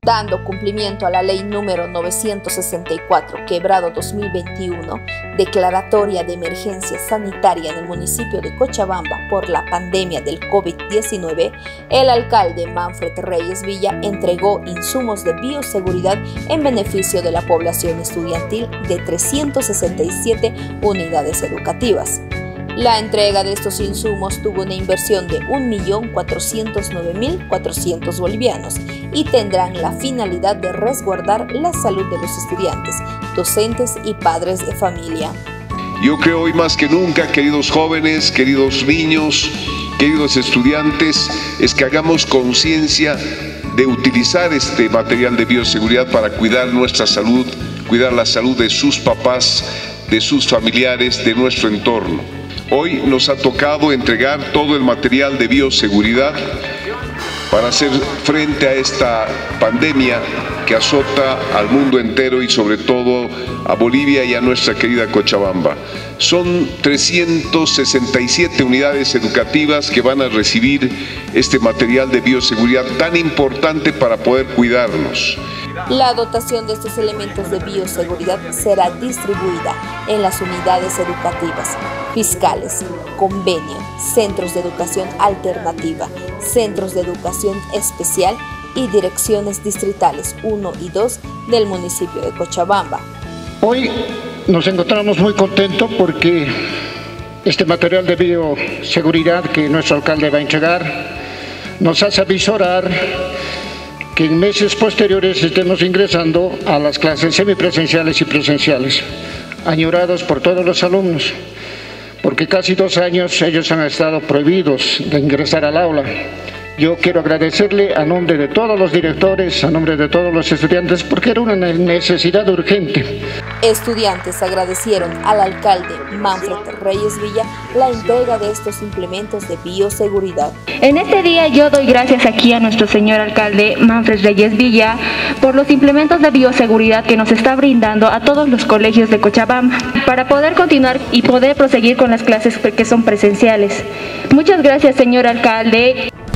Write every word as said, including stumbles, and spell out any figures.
Dando cumplimiento a la ley número novecientos sesenta y cuatro, quebrado dos mil veintiuno, declaratoria de emergencia sanitaria en el municipio de Cochabamba por la pandemia del COVID diecinueve, el alcalde Manfred Reyes Villa entregó insumos de bioseguridad en beneficio de la población estudiantil de trescientas sesenta y siete unidades educativas. La entrega de estos insumos tuvo una inversión de un millón cuatrocientos nueve mil cuatrocientos bolivianos y tendrán la finalidad de resguardar la salud de los estudiantes, docentes y padres de familia. Yo creo hoy más que nunca, queridos jóvenes, queridos niños, queridos estudiantes, es que hagamos conciencia de utilizar este material de bioseguridad para cuidar nuestra salud, cuidar la salud de sus papás, de sus familiares, de nuestro entorno. Hoy nos ha tocado entregar todo el material de bioseguridad para hacer frente a esta pandemia que azota al mundo entero y sobre todo a Bolivia y a nuestra querida Cochabamba. Son trescientas sesenta y siete unidades educativas que van a recibir este material de bioseguridad tan importante para poder cuidarnos. La dotación de estos elementos de bioseguridad será distribuida en las unidades educativas, fiscales, convenio, centros de educación alternativa, centros de educación especial y direcciones distritales uno y dos del municipio de Cochabamba. Hoy nos encontramos muy contentos porque este material de bioseguridad que nuestro alcalde va a entregar nos hace avisorar que en meses posteriores estemos ingresando a las clases semipresenciales y presenciales, añorados por todos los alumnos, porque casi dos años ellos han estado prohibidos de ingresar al aula. Yo quiero agradecerle a nombre de todos los directores, a nombre de todos los estudiantes, porque era una necesidad urgente. Estudiantes agradecieron al alcalde Manfred Reyes Villa la entrega de estos implementos de bioseguridad. En este día yo doy gracias aquí a nuestro señor alcalde Manfred Reyes Villa por los implementos de bioseguridad que nos está brindando a todos los colegios de Cochabamba para poder continuar y poder proseguir con las clases que son presenciales. Muchas gracias, señor alcalde.